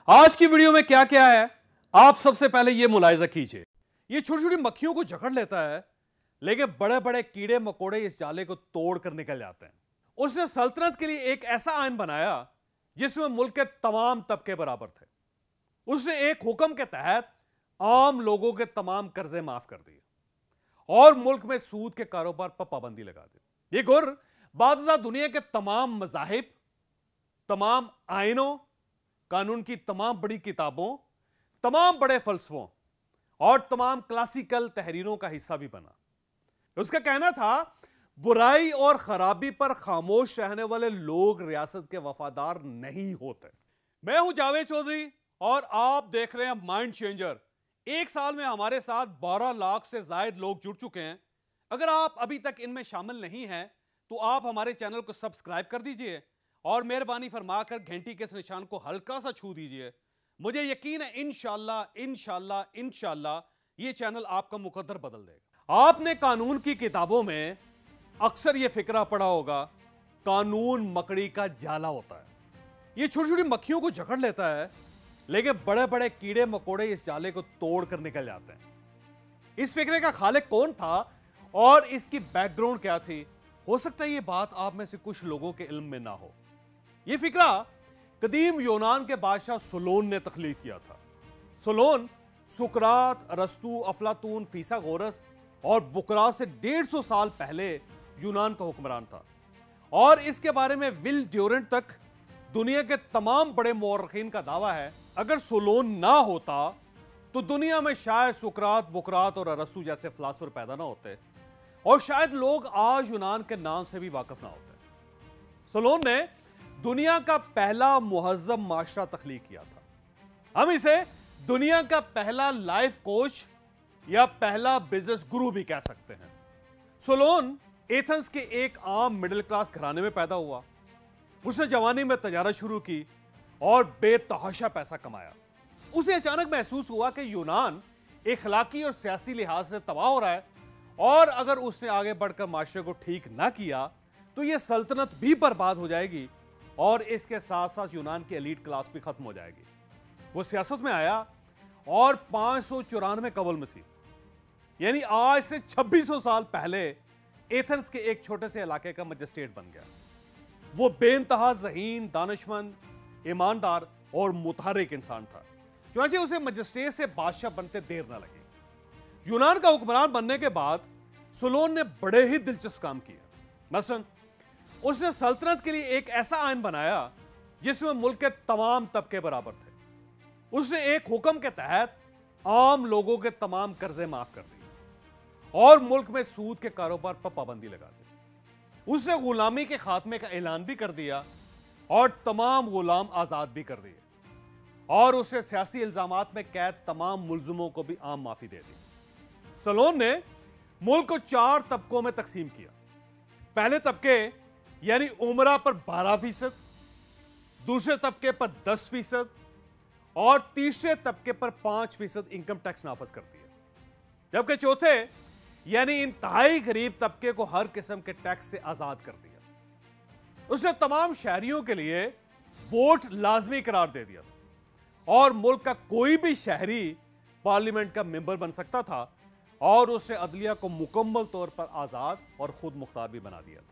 आज की वीडियो में क्या क्या है, आप सबसे पहले यह मुलाहिजा कीजिए। ये छोटी छोटी मक्खियों को जकड़ लेता है, लेकिन बड़े बड़े कीड़े मकोड़े इस जाले को तोड़ कर निकल जाते हैं। उसने सल्तनत के लिए एक ऐसा आइन बनाया जिसमें मुल्क के तमाम तबके बराबर थे। उसने एक हुक्म के तहत आम लोगों के तमाम कर्जे माफ कर दिए और मुल्क में सूद के कारोबार पर पाबंदी लगा दी। ये गुर बादशाह दुनिया के तमाम मजाहिब, तमाम आइनों, कानून की तमाम बड़ी किताबों, तमाम बड़े फलसफों और तमाम क्लासिकल तहरीरों का हिस्सा भी बना। उसका कहना था, बुराई और खराबी पर खामोश रहने वाले लोग रियासत के वफादार नहीं होते। मैं हूं जावेद चौधरी और आप देख रहे हैं माइंड चेंजर। एक साल में हमारे साथ 12 लाख से ज्यादा लोग जुड़ चुके हैं। अगर आप अभी तक इनमें शामिल नहीं हैं तो आप हमारे चैनल को सब्सक्राइब कर दीजिए और मेहरबानी फरमाकर घंटी के इस निशान को हल्का सा छू दीजिए। मुझे यकीन है इंशाल्लाह ये चैनल आपका मुकद्दर बदल देगा। आपने कानून की किताबों में अक्सर यह फिक्रा पढ़ा होगा, कानून मकड़ी का जाला होता है। ये छोटी छोटी मक्खियों को जकड़ लेता है, लेकिन बड़े बड़े कीड़े मकोड़े इस जाले को तोड़ कर निकल जाते हैं। इस फिक्रे का खालिक कौन था और इसकी बैकग्राउंड क्या थी, हो सकता है ये बात आप में से कुछ लोगों के इल्म में ना हो। यह फिक्रा कदीम यूनान के बादशाह सोलोन ने तख्लीक किया था। सोलोन सुकरात, अरस्तु, अफलातून, फीसागोरस और बुकरात से 150 साल पहले यूनान का हुक्मरान था और इसके बारे में विल ड्यूरेंट तक दुनिया के तमाम बड़े मौरखीन का दावा है, अगर सोलोन ना होता तो दुनिया में शायद सुकरात, बुकरात और अरस्तु जैसे फिलासफर पैदा ना होते और शायद लोग आज यूनान के नाम से भी वाकिफ ना होते। सोलोन ने दुनिया का पहला मुहज्जम माशरा तख्लीक किया था। हम इसे दुनिया का पहला लाइफ कोच या पहला बिजनेस गुरु भी कह सकते हैं। सोलोन एथेंस के एक आम मिडिल क्लास घराने में पैदा हुआ। उसने जवानी में तजारत शुरू की और बेतहाशा पैसा कमाया। उसे अचानक महसूस हुआ कि यूनान इखलाकी और सियासी लिहाज से तबाह हो रहा है और अगर उसने आगे बढ़कर माशरे को ठीक ना किया तो यह सल्तनत भी बर्बाद हो जाएगी और इसके साथ साथ यूनान की एलीट क्लास भी खत्म हो जाएगी। वो सियासत में आया और 594 कबल मसीह यानी आज से 2600 साल पहले एथेंस के एक छोटे से इलाके का मजिस्ट्रेट बन गया। वो बेइंतहा ज़हीन, दानिशमंद, ईमानदार और मुतहर्रिक इंसान था। चुनांचे उसे मजिस्ट्रेट से बादशाह बनते देर ना लगी। यूनान का हुक्मरान बनने के बाद सोलोन ने बड़े ही दिलचस्प काम किए। मसलन उसने सल्तनत के लिए एक ऐसा आइन बनाया जिसमें मुल्क के तमाम तबके बराबर थे। उसने एक हुक्म के तहत आम लोगों के तमाम कर्जे माफ कर दिए और मुल्क में सूद के कारोबार पर पाबंदी लगा दी। उसने गुलामी के खात्मे का ऐलान भी कर दिया और तमाम गुलाम आजाद भी कर दिए और उसने सियासी इल्जामात में कैद तमाम मुल्जिमों को भी आम माफी दे दी। सोलोन ने मुल्क को 4 तबकों में तकसीम किया। पहले तबके यानी उमरा पर 12%, दूसरे तबके पर 10% और तीसरे तबके पर 5% इनकम टैक्स नाफज कर दिया, जबकि चौथे यानी इंतहाई गरीब तबके को हर किस्म के टैक्स से आजाद कर दिया। उसने तमाम शहरियों के लिए वोट लाजमी करार दे दिया था और मुल्क का कोई भी शहरी पार्लियामेंट का मेंबर बन सकता था और उसने अदलिया को मुकम्मल तौर पर आजाद और खुद मुख्तार भी बना दिया था।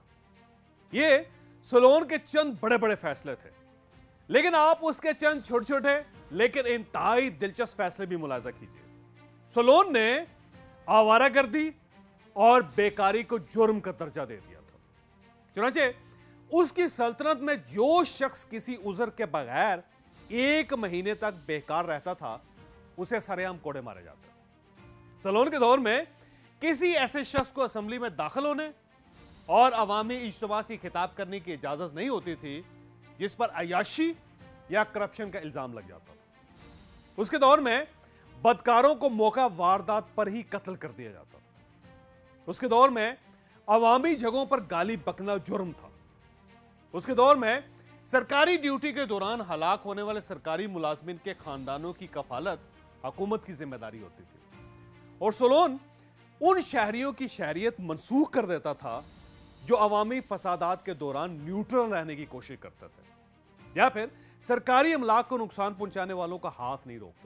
ये सोलोन के चंद बड़े बड़े फैसले थे, लेकिन आप उसके चंद छोटे छोटे लेकिन इंतहाई दिलचस्प फैसले भी मुलाहिजा कीजिए। सोलोन ने आवारागर्दी और बेकारी को जुर्म का दर्जा दे दिया था। चुनांचे उसकी सल्तनत में जो शख्स किसी उज़र के बगैर 1 महीने तक बेकार रहता था उसे सरेआम कोड़े मारे जाते। सोलोन के दौर में किसी ऐसे शख्स को असेंबली में दाखिल होने और अवामी इज्तिमा से खिताब करने की इजाजत नहीं होती थी जिस पर अयाशी या करप्शन का इल्जाम लग जाता था। उसके दौर में बदकारों को मौका वारदात पर ही कत्ल कर दिया जाता था। उसके दौर में अवामी जगहों पर गाली बकना जुर्म था। उसके दौर में सरकारी ड्यूटी के दौरान हलाक होने वाले सरकारी मुलाजमिन के खानदानों की कफालत हुकूमत की जिम्मेदारी होती थी और सोलोन उन शहरियों की शहरियत मनसूख कर देता था जो अवामी फसादात के दौरान न्यूट्रल रहने की कोशिश करते थे या फिर सरकारी अमलाक को नुकसान पहुंचाने वालों का हाथ नहीं रोकते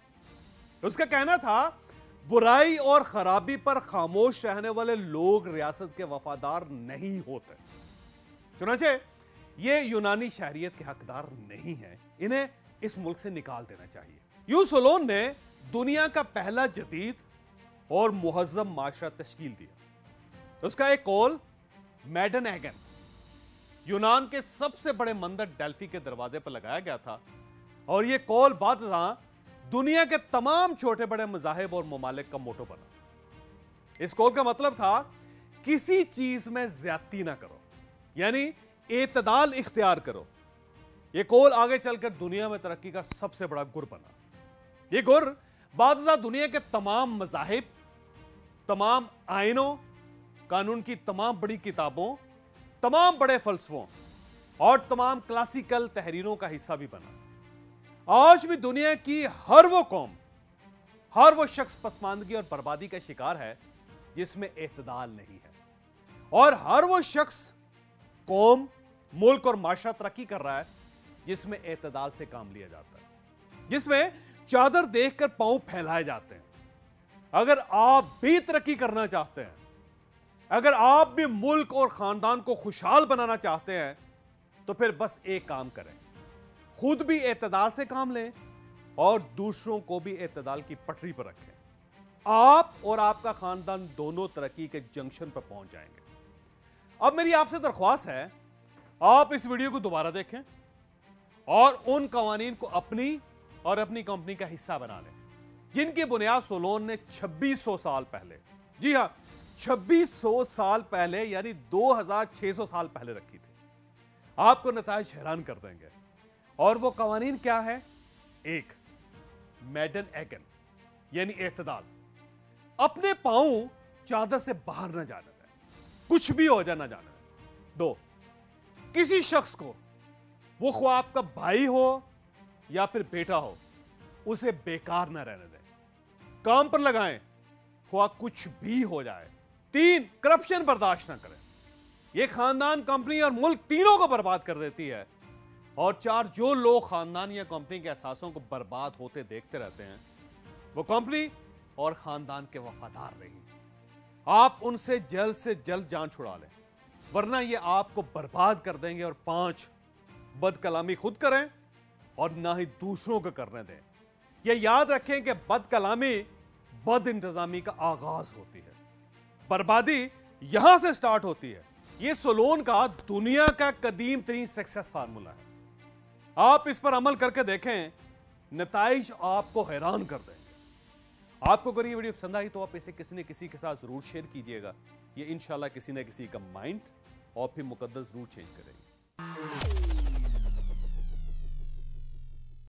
थे। उसका कहना था बुराई और खराबी पर खामोश रहने वाले लोग रियासत के वफादार नहीं होते। चुनांचे ये यूनानी शहरियत के हकदार नहीं है, इन्हें इस मुल्क से निकाल देना चाहिए। यूं सोलोन ने दुनिया का पहला जदीद और मुहज्जम माशरा तश्कील दिया। उसका एक कॉल मैडन एगन यूनान के सबसे बड़े मंदिर डेल्फी के दरवाजे पर लगाया गया था और यह कॉल बाद दुनिया के तमाम छोटे बड़े मज़ाहिब और ममालिक का मोटो बना। इस कॉल का मतलब था किसी चीज में ज्यादती ना करो, यानी एतदाल इख्तियार करो। यह कॉल आगे चलकर दुनिया में तरक्की का सबसे बड़ा गुर बना। यह गुर बाद दुनिया के तमाम मज़ाहिब, तमाम आइनों, कानून की तमाम बड़ी किताबों, तमाम बड़े फलसफों और तमाम क्लासिकल तहरीरों का हिस्सा भी बना। आज भी दुनिया की हर वो कौम, हर वो शख्स पसमानदगी और बर्बादी का शिकार है जिसमें एतदाल नहीं है, और हर वो शख्स, कौम, मुल्क और माशरा तरक्की कर रहा है जिसमें एतदाल से काम लिया जाता है, जिसमें चादर देखकर पांव फैलाए जाते हैं। अगर आप भी तरक्की करना चाहते हैं, अगर आप भी मुल्क और खानदान को खुशहाल बनाना चाहते हैं, तो फिर बस एक काम करें, खुद भी एतदाल से काम लें और दूसरों को भी एतदाल की पटरी पर रखें। आप और आपका खानदान दोनों तरक्की के जंक्शन पर पहुंच जाएंगे। अब मेरी आपसे दरख्वास्त है, आप इस वीडियो को दोबारा देखें और उन कवानीन को अपनी और अपनी कंपनी का हिस्सा बना लें जिनकी बुनियाद सोलोन ने 2600 साल पहले, जी हां 2600 साल पहले यानी 2600 साल पहले रखी थी। आपको नताइज हैरान कर देंगे। और वो कवानीन क्या है? एक, मैडन एगन यानी एतदाल, अपने पांव चादर से बाहर न जाने दें, कुछ भी हो जाए ना जाने दें। दो, किसी शख्स को, वो ख्वाह आपका भाई हो या फिर बेटा हो, उसे बेकार न रहने दें, काम पर लगाएं, ख्वाह कुछ भी हो जाए। तीन, करप्शन बर्दाश्त ना करें, यह खानदान, कंपनी और मुल्क तीनों को बर्बाद कर देती है। और चार, जो लोग खानदान या कंपनी के एहसासों को बर्बाद होते देखते रहते हैं, वो कंपनी और खानदान के वफादार नहीं। आप उनसे जल्द जान छुड़ा लें, वरना ये आपको बर्बाद कर देंगे। और पांच, बदकलामी खुद करें और ना ही दूसरों को करने दें। यह याद रखें कि बदकलामी बद इंतजामी का आगाज होती है, बर्बादी यहां से स्टार्ट होती है। यह सोलोन का दुनिया का कदीम तरीन सक्सेस फार्मूला है। आप इस पर अमल करके देखें, नताइज आपको हैरान कर देंगे। आपको अगर ये वीडियो पसंद आई तो आप इसे किसी न किसी के साथ जरूर शेयर कीजिएगा। ये इंशाल्लाह किसी न किसी का माइंड और फिर मुकद्दस जरूर चेंज करेगी।